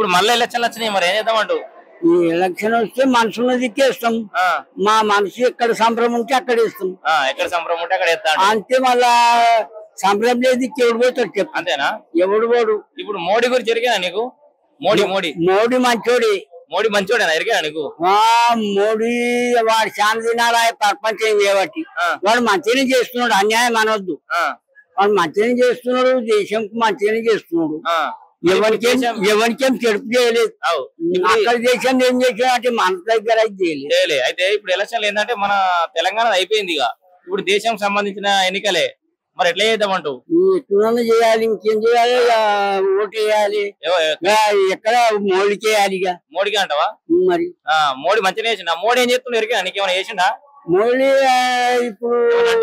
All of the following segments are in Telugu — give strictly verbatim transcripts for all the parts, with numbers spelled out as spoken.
ఇప్పుడు మళ్ళీ ఎలక్షన్లు వచ్చినాయి మరి ఏం చేద్దామంటూ ఈ ఎలక్షన్ వస్తే మనసున్న దిక్కే ఇస్తాం మా మనసు ఎక్కడ సంబరం ఉంటే అక్కడ ఇస్తాం ఎక్కడ సంబరం ఉంటే అక్కడ ఇస్తాం అంతే మళ్ళా సంబరం లేదు దిక్కు ఎవడు పోతాడు చెప్పు అంతేనా ఎవడు పోడు ఇప్పుడు మోడీ గురించి జరిగానా నీకు మోడీ మోడీ మోడీ మంచోడి మోడీ మంచోడేనా ఎరిగా నీకు మోడీ వాడు చాలా దినాలు ప్రపంచం చేయబట్టి వాడు మంచిగానే చేస్తున్నాడు అన్యాయం అనొద్దు వాడు మంచిగానే చేస్తున్నాడు దేశంకు మంచిగానే చేస్తున్నాడు ఎవరికేం ఎవరికేం చెడుపు చేయలేదు అక్కడ దేశం ఏం చేసినా అంటే మన దగ్గర అయితే చేయలేదు అయితే ఇప్పుడు ఎలక్షన్లు ఏంటంటే మన తెలంగాణ అయిపోయింది ఇక ఇప్పుడు దేశం సంబంధించిన ఎన్నికలే మరి ఎట్లా చేద్దామంటూ ఎట్లా చేయాలి ఇంకేం చేయాలి ఓటు వేయాలి ఎక్కడ మోడీకి వేయాలి ఇక మోడీకి అంటావా మరి మోడీ మంచిగా వేసిండా మోడీ ఏం చేస్తున్నా ఎరిగా నీకేమైనా చేసిండా మోడీ ఇప్పుడు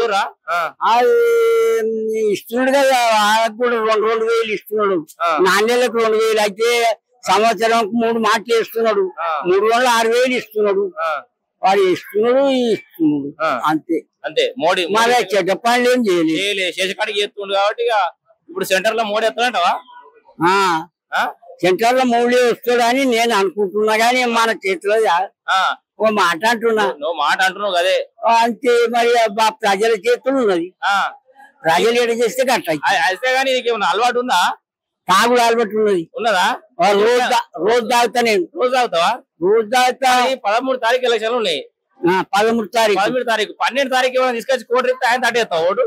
ఇస్తున్నాడు కదా వాళ్ళకు కూడా రెండు రెండు వేలు ఇస్తున్నాడు నాణ్యాలకు రెండు వేలు అయితే సంవత్సరం మూడు మాటలు ఇస్తున్నాడు మూడు వందల ఆరు వేలు ఇస్తున్నాడు వాడు ఇస్తున్నాడు ఇస్తున్నాడు అంతే అంతే మోడీ మరి చెడ్డ పనులు ఏం చేయలేదు శేషకాడికి చేస్తుండు కాబట్టి ఇప్పుడు సెంటర్ లో మోడీ ఎత్తాడంటావా సెంటర్ లో మోడీ వస్తాడని నేను అనుకుంటున్నా గానీ మన చేతిలో ఓ మాట అంటున్నా నువ్వు మాట అంటున్నావు కదే అంతే మరి ప్రజల చేతులు ఉన్నది ప్రజలు ఏడ చేస్తే కట్ట అయితే గానీ నీకేమన్నా అలవాటు ఉందా తాగుడు అలవాటు ఉన్నది ఉన్నదా రోజు రోజు తాగుతా నేను రోజు తాగుతావా రోజు తాగుతా పదమూడు తారీఖు ఎలక్షన్లు ఉన్నాయి పదమూడు తారీఖు పదమూడు తారీఖు పన్నెండు తారీఖు ఏమైనా తీసుకొచ్చి కోటి రేపు ఆయన తట్టేస్తావు ఓటు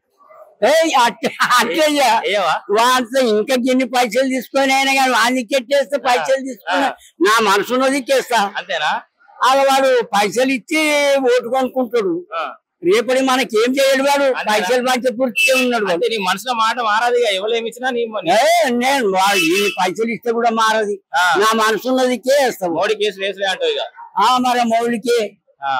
వాంతో ఇంకా ఎన్ని పైసలు తీసుకొని అయినా కానీ వాడిని కెట్టేస్తే పైసలు తీసుకొని నా మనసులో దిక్కేస్తా అంతేనా అలా వాడు పైసలు ఇచ్చి ఓటు కొనుక్కుంటాడు రేపటి మనకి ఏం చేయడు వాడు పైసలు పంచే పూర్తి ఉన్నాడు నీ మనసులో మాట మారది ఎవరేమి ఇచ్చినా నేను వాడు పైసలు ఇస్తే కూడా మారది నా మనసున్నదికే వేస్తాం మోడీ కేసు వేసలే అంటావు ఇక మరి మౌలికే